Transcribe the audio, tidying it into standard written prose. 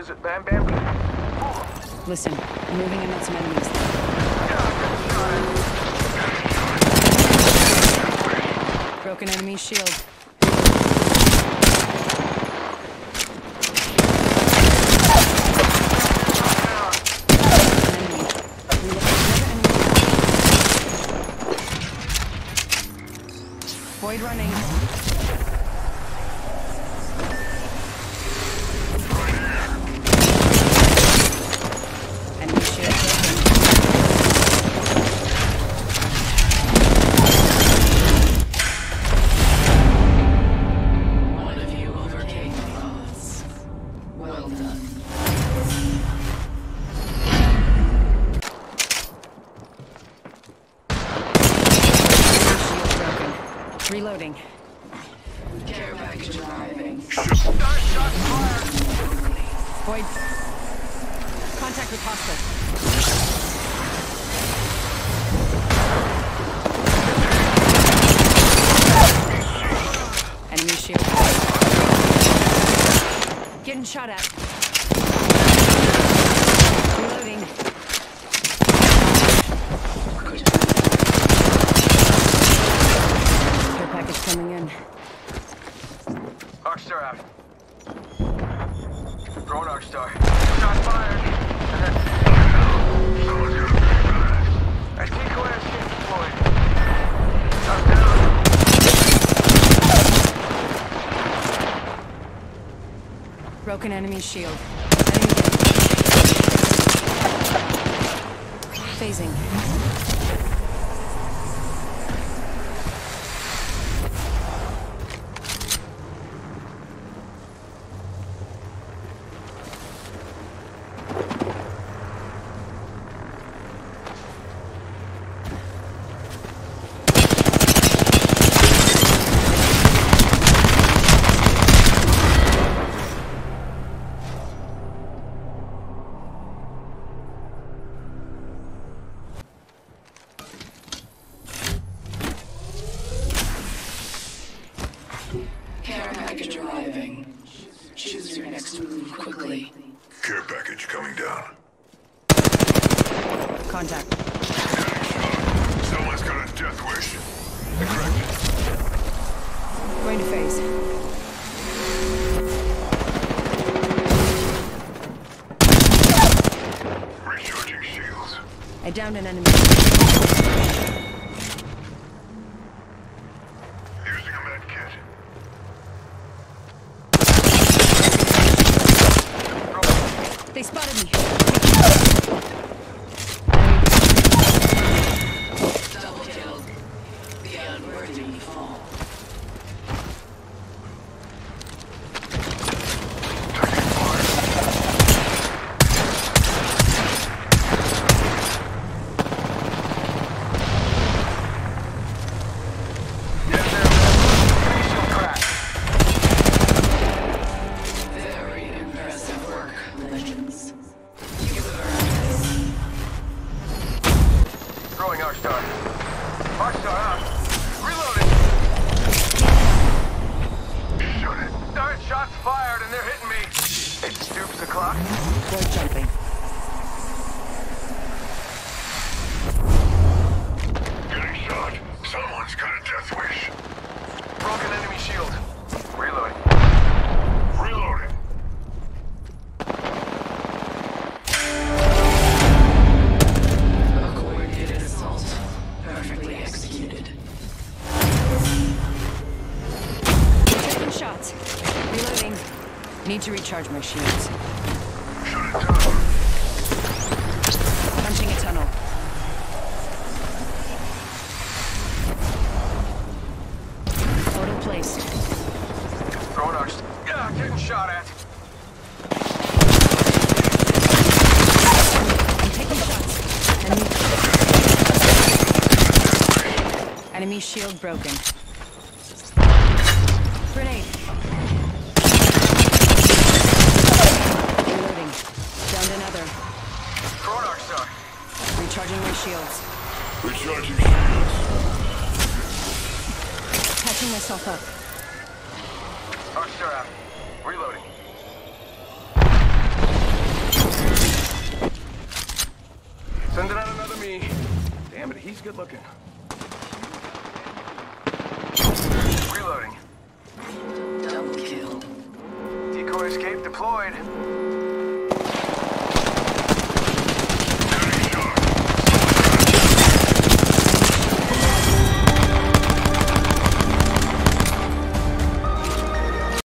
close it, Bam Bam. Listen, I'm moving in on some enemies. Broken enemy shield. Void running. Enemy shield broken. One of you overcame the odds. Well done. Reloading. Care package arriving. Shots fired. Void. Contact with hostile. Enemy shield. Getting shot at. Reloading. Care package coming in. Arcstar out. Throwing Arcstar. Shots fired. That decoy is getting deployed. Shot down. Broken enemy shield. Phasing. Care package arriving. Choose your next move quickly. Care package coming down. Contact. Someone's got a death wish. Correct. Going to phase. Recharging shields. I downed an enemy. Using a med kit. They spotted me. Double kill. The unworthy fall. Very impressive work, legends. You've earned this. Throwing Arcstar. Arcstar out. Reloading. Shoot it. Darn shots fired and they're hitting me. It stoops the clock. Void jumping. Getting shot. Someone's got a death wish. Broken enemy shield. Reloading. Reloading. A coordinated assault. Perfectly executed. Taking shots. Reloading. Need to recharge my shields. Shut it down. Punching a tunnel. Portal placed. Throwing Arcstar. Yeah, getting shot at. I'm taking shots. Enemy shield broken. Grenade. Reloading. Downed another. Throwing Arcstar. Recharging my shields. Recharging shields. Patching myself up. Arcstar out. Reloading. He's good looking. Reloading. Double kill. Decoy escape deployed.